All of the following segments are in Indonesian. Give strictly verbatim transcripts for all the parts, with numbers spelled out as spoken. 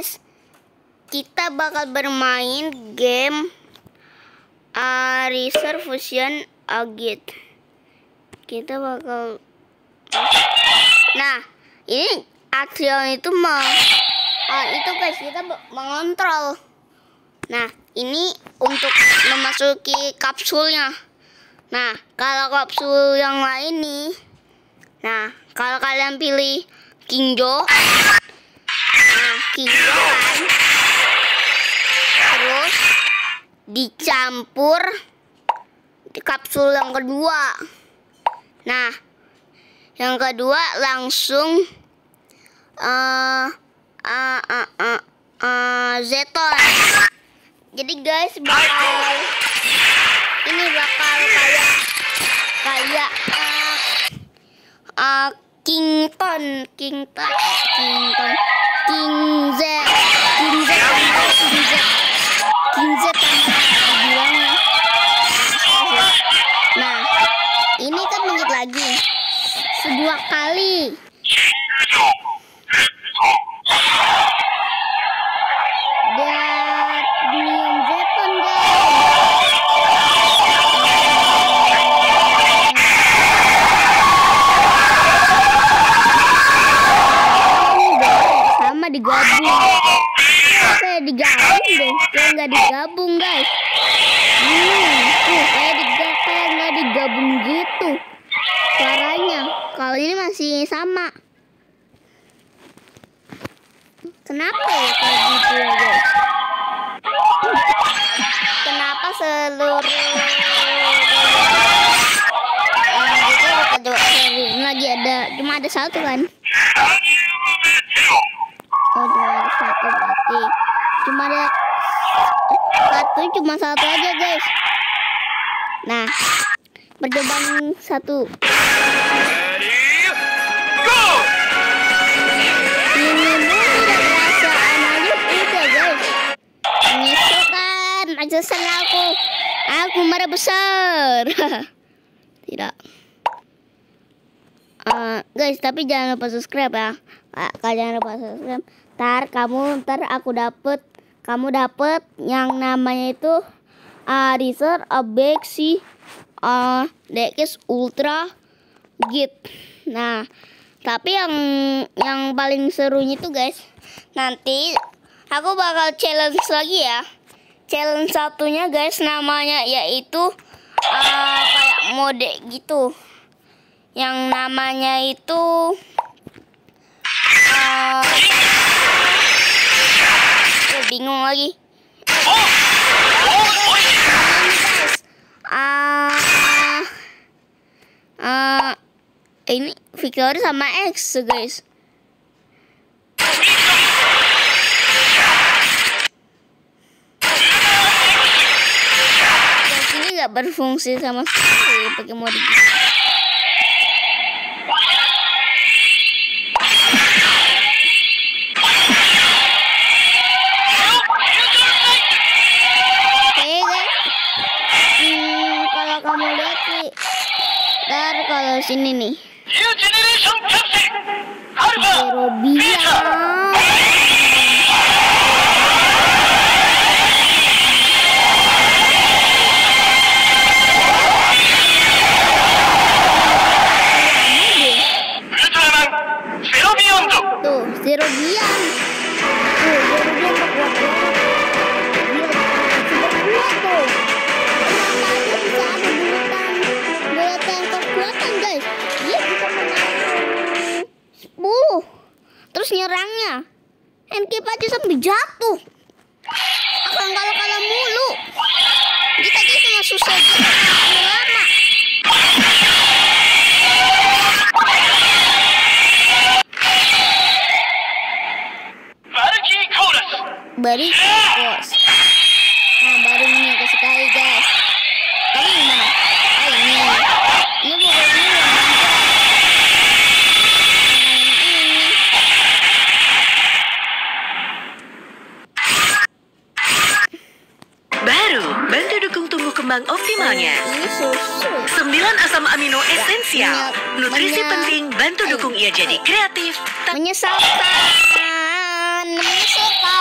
guys, kita bakal bermain game uh, Research Fusion Agit. Kita bakal, nah ini Atrion itu mau, uh, itu guys kita mengontrol. Nah ini untuk memasuki kapsulnya. Nah kalau kapsul yang lain nih, nah kalau kalian pilih Kingjo, nah Kingjo kan, terus dicampur di kapsul yang kedua. Nah yang kedua langsung uh, uh, uh, uh, uh, Zeton. Jadi guys bakal ini bakal kayak kayak uh, uh, Kington, Kington, Kington, King Z, King Z, King Z, King Z bilangnya. Nah, ini kan menit lagi, sedua kali. Dan Dion Zeton guys. Digabung, kayak digabung deh, kayak nggak digabung guys. Hmm, tuh kayak digabung, kayak nggak digabung gitu suaranya. Kalau ini masih sama. Kenapa ya kayak gitu ya guys? Kenapa seluruh uh, gitu coba lagi ada, cuma ada satu kan? Oh, cuma ada satu berarti cuma ada satu, cuma satu aja guys. Nah percobaan satu. Ini udah perasaan aja udah guys. Menyesatkan ajasan aku. Aku marah besar. Tidak. Uh, guys tapi jangan lupa subscribe ya. Kalian lupa subscribe. Ntar kamu, ntar aku dapet, kamu dapet yang namanya itu uh, Research Abexi uh, D X Ultra Git. Nah, tapi yang yang paling serunya itu guys, nanti aku bakal challenge lagi ya. Challenge satunya guys namanya yaitu uh, kayak mode gitu. Yang namanya itu uh, oh, bingung lagi. Ah, uh, uh, ini Victory sama X guys. Guys ini nggak berfungsi sama sekali pakai mode gitu. Ntar kalau sini nih Robia tuh Zero Bian tuh Zero Bian kuat tuh. sepuluh terus nyerangnya handcap aja sampai jatuh. Akan kalau kalah mulu kita aja cuma susah gitu lama. Bari kos. Nah baru ini aku sukai guys. Kamu gimana? Oh ini ini bukan ini bantu dukung tumbuh kembang optimalnya. sembilan asam amino esensial. Nutrisi penting bantu dukung ia jadi kreatif. Menyesalkan, menyesalkan.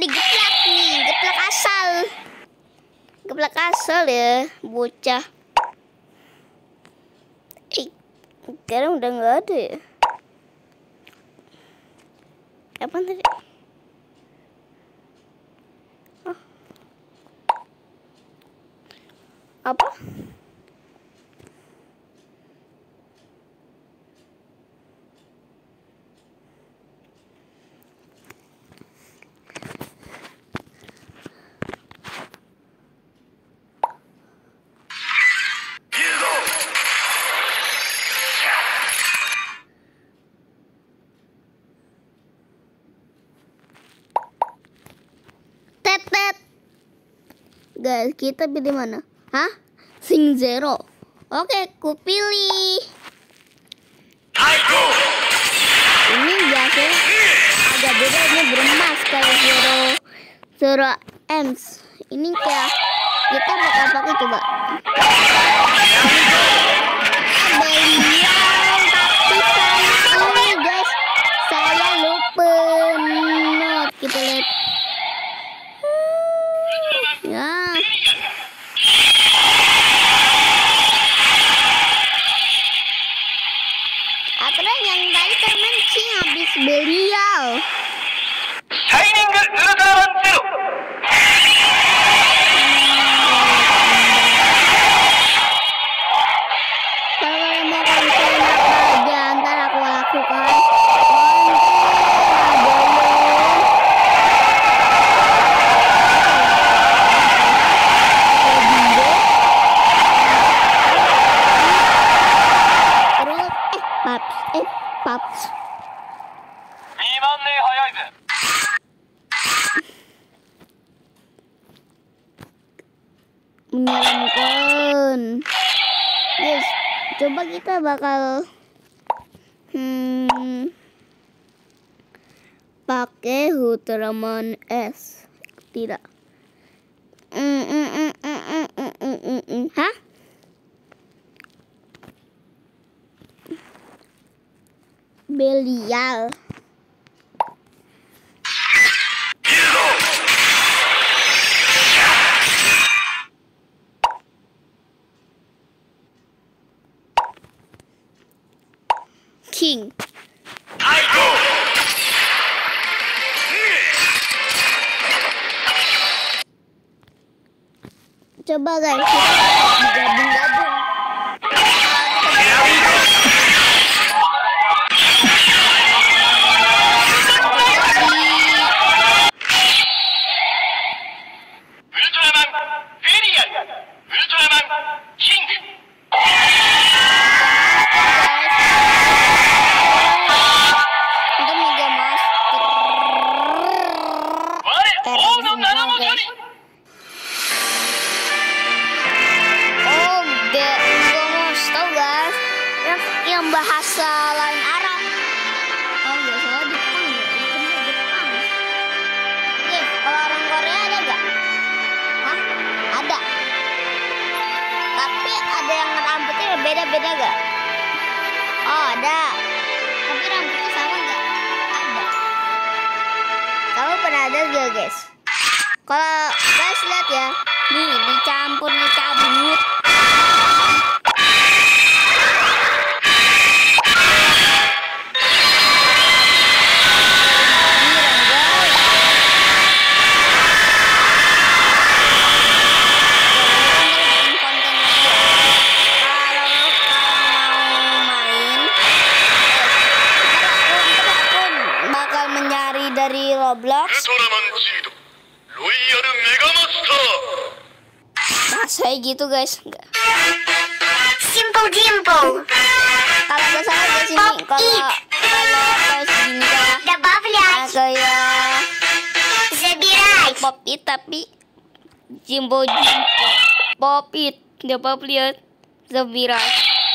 digeplak nih, geplak asal. Geplak asal ya, bocah. Eh, sekarang udah nggak ada ya. Apaan tadi? Oh. Apa? Tetet. Guys, kita pilih mana? Hah? Sing Zero. Oke, ku pilih. Ini biasanya agak beda, ini beremas kayak Zero Zero Ems. Ini kayak kita bakal pakai coba. Beliau tapi sama ini guys, saya lupa not. Kita lihat. Ya. Aturan yang tadi kan mancing habis beliau. Shining Ultraman Zero. Kalau mau konten apa aja ntar aku lakukan. Paps, eh, paps. Menyeramkan. Guys, coba kita bakal hmm, pakai Ultraman S. Tidak. Mm, mm, mm, mm, mm, mm, mm, mm, mm. Hah? Belial. King. Coba guys, kita gabung-gabung. Bahasa lain Arab. Oh ya, salah Jepang ya. Itu Jepang. Oke, kalau orang Korea ada gak? Hah? Ada. Tapi ada yang rambutnya beda-beda gak? Oh ada. Tapi rambutnya sama gak? Ada. Kamu pernah ada gak guys? Kalau guys lihat ya, nih dicampur nih cabut. Dari Roblox. Nah, saya gitu guys. Simple Dimple. Kalau nggak salah di sini, kalau kalau kayak segini kayak Добавлять. kayak Забирать. Pop It tapi Jimbo Jimbo Pop It добавлять забирать.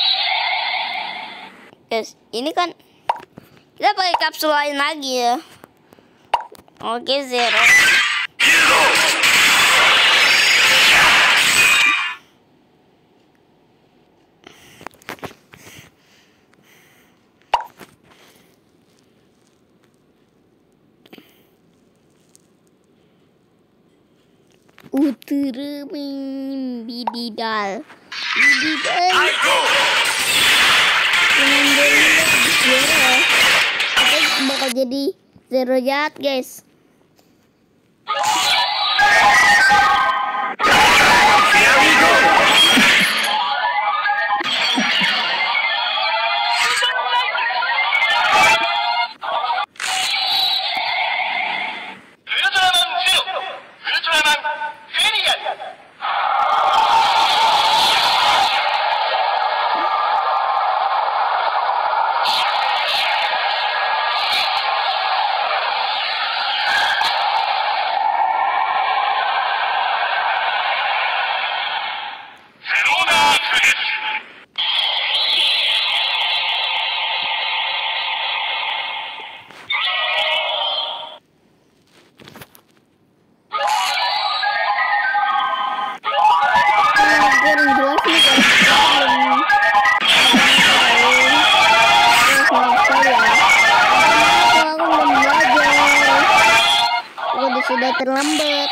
Guys, ini kan kita pakai kapsul lain lagi ya. Oke, Zero. Utere bididal. Bididal. Dengan zero. Tapi bakal jadi zero jahat guys. Sudah terlambat.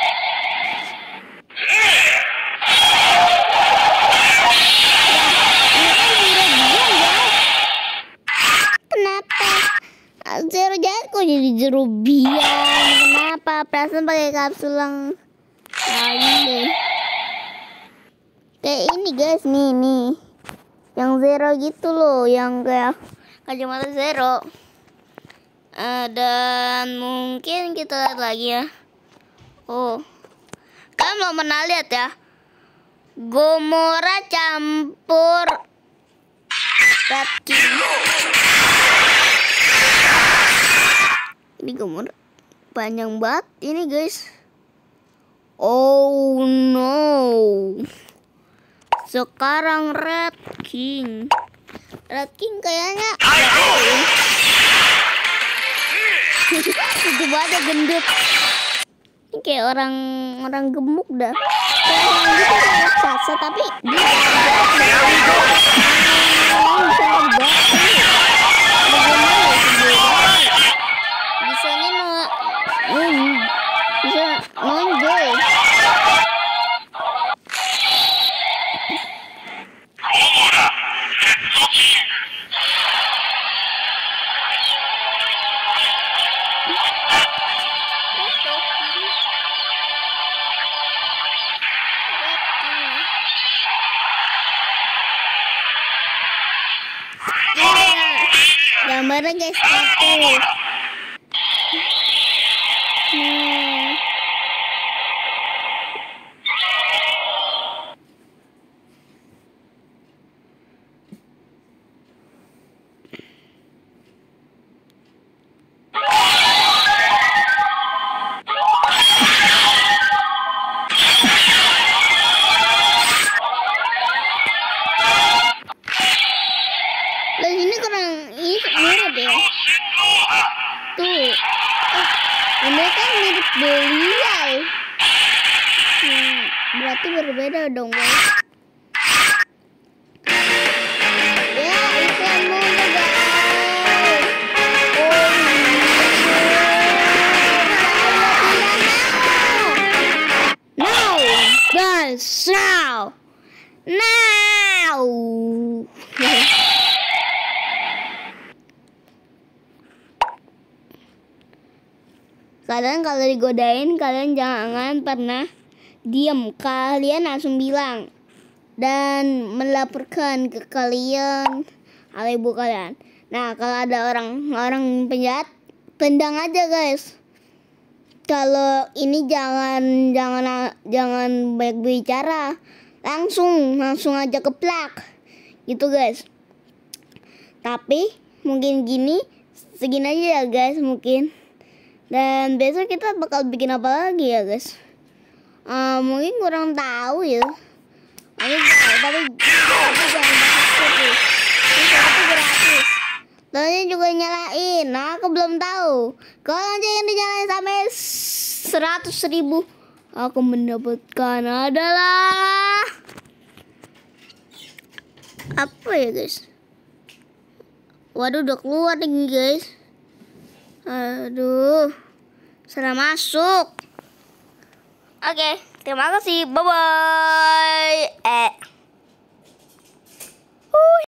Kenapa zero jahat kok jadi zero biang? Kenapa? Perasaan pakai kapsul yang lain deh. Kayak ini guys, nih nih, yang zero gitu loh, yang kayak kacamata zero. Uh, dan mungkin kita lihat lagi ya. Oh, kalian belum pernah lihat ya, Gomora campur Red King. Ini Gomora panjang banget ini guys. Oh no, sekarang Red King. Red King kayaknya itu banget gendut. Ini kayak orang orang gemuk dah. Kayak orang gitu kayak raksasa tapi dia bisa ngebak. Bagaimana sih? Bisa ini no, bisa nonjol. Gambarnya guys satu. Nah. Dan ini kurang ini mirip ya. Tuh. Oh, ini kan mirip beliau. Hmm, berarti berbeda dong guys. Ya, iklan mulu guys. Oh, now, guys, now, now. Kalian kalau digodain, kalian jangan pernah diam. Kalian langsung bilang dan melaporkan ke kalian atau ibu kalian. Nah, kalau ada orang orang penjahat, tendang aja guys. Kalau ini jangan jangan jangan banyak bicara, langsung langsung aja keplak gitu guys. Tapi mungkin gini, segini aja ya guys mungkin. Dan besok kita bakal bikin apa lagi ya guys? Uh, mungkin kurang tahu ya. Tapi tapi tapi jangan gratis. Ini itu gratis. Tolongnya juga nyalain. Nah, aku belum tahu. Kalau nanti yang dinyalain sampai seratus ribu, aku mendapatkan adalah apa ya guys? Waduh, udah keluar nih guys. Aduh, salah masuk. Oke. Okay. Terima kasih. Bye bye.